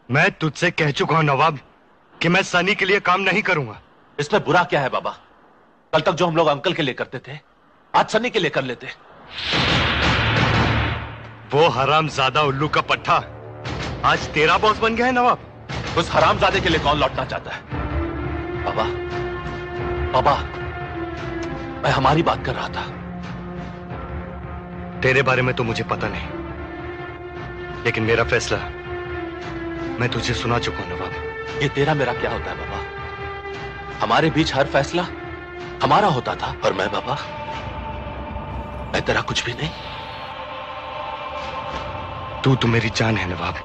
मैं तुझसे कह चुका हूं नवाब कि मैं सनी के लिए काम नहीं करूंगा। इसमें बुरा क्या है बाबा? कल तक जो हम लोग अंकल के लिए करते थे, आज सनी के लिए कर लेते। वो हरामजादा उल्लू का पट्टा आज तेरा बॉस बन गया है नवाब। उस हरामजादे के लिए कौन लौटना चाहता है? बाबा, बाबा, मैं हमारी बात कर रहा था। तेरे बारे में तो मुझे पता नहीं, लेकिन मेरा फैसला मैं तुझे सुना चुका हूं नवाब। ये तेरा मेरा क्या होता है बाबा? हमारे बीच हर फैसला हमारा होता था, और मैं बाबा, मैं तेरा कुछ भी नहीं। तू तो मेरी जान है नवाब।